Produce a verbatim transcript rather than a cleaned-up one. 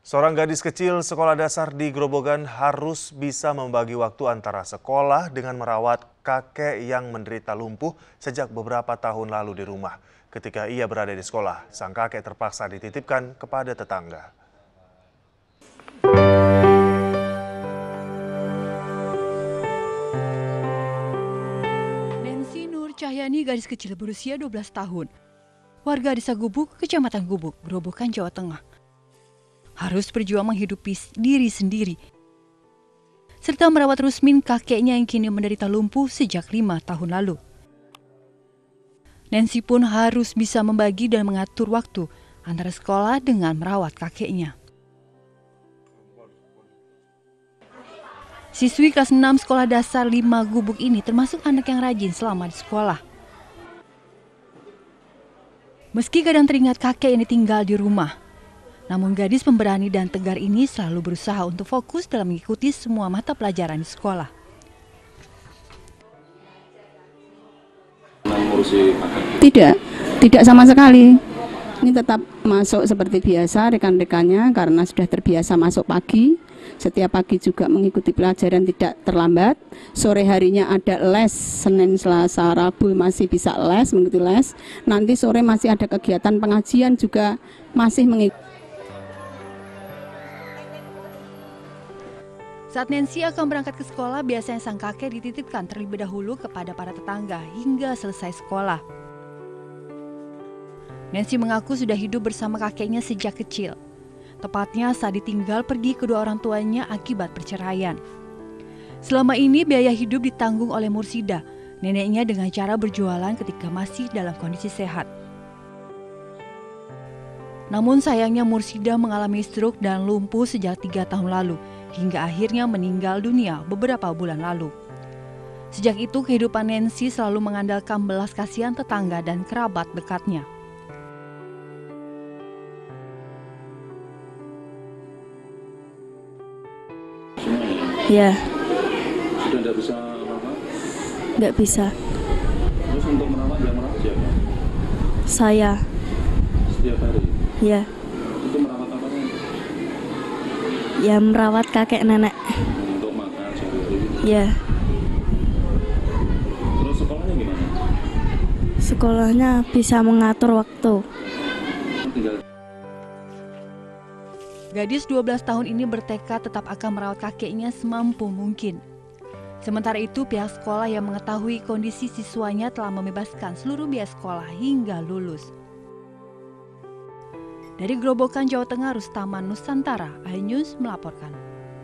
Seorang gadis kecil sekolah dasar di Grobogan harus bisa membagi waktu antara sekolah dengan merawat kakek yang menderita lumpuh sejak beberapa tahun lalu di rumah. Ketika ia berada di sekolah, sang kakek terpaksa dititipkan kepada tetangga. Nancy Nur Cahyani, gadis kecil berusia dua belas tahun. Warga Desa Gubuk, Kecamatan Gubuk, Grobogan, Jawa Tengah. Harus berjuang menghidupi diri sendiri, serta merawat Rusmin, kakeknya yang kini menderita lumpuh sejak lima tahun lalu. Nancy pun harus bisa membagi dan mengatur waktu antara sekolah dengan merawat kakeknya. Siswi kelas enam sekolah dasar lima Gubuk ini termasuk anak yang rajin selama di sekolah. Meski kadang teringat kakek ini tinggal di rumah, namun gadis pemberani dan tegar ini selalu berusaha untuk fokus dalam mengikuti semua mata pelajaran di sekolah. Tidak, tidak sama sekali. Ini tetap masuk seperti biasa rekan-rekannya karena sudah terbiasa masuk pagi. Setiap pagi juga mengikuti pelajaran tidak terlambat. Sore harinya ada les, Senin, Selasa, Rabu masih bisa les, mengikuti les. Nanti sore masih ada kegiatan pengajian juga masih mengikuti. Saat Nancy akan berangkat ke sekolah, biasanya sang kakek dititipkan terlebih dahulu kepada para tetangga hingga selesai sekolah. Nancy mengaku sudah hidup bersama kakeknya sejak kecil, tepatnya saat ditinggal pergi kedua orang tuanya akibat perceraian. Selama ini biaya hidup ditanggung oleh Mursida, neneknya, dengan cara berjualan ketika masih dalam kondisi sehat. Namun sayangnya Mursida mengalami stroke dan lumpuh sejak tiga tahun lalu, hingga akhirnya meninggal dunia beberapa bulan lalu. Sejak itu kehidupan Nancy selalu mengandalkan belas kasihan tetangga dan kerabat dekatnya. Ya. Sudah tidak bisa merawat? Nggak bisa. Terus untuk merawat, yang merawat siapa? Saya. Setiap hari? Ya. Itu merawat apa? Ya, merawat kakek nenek. Untuk makan sehari-hari? Ya. Terus sekolahnya gimana? Sekolahnya bisa mengatur waktu. Tinggal. Gadis dua belas tahun ini bertekad tetap akan merawat kakeknya semampu mungkin. Sementara itu pihak sekolah yang mengetahui kondisi siswanya telah membebaskan seluruh biaya sekolah hingga lulus. Dari Grobogan, Jawa Tengah, Rustaman Nusantara, iNews melaporkan.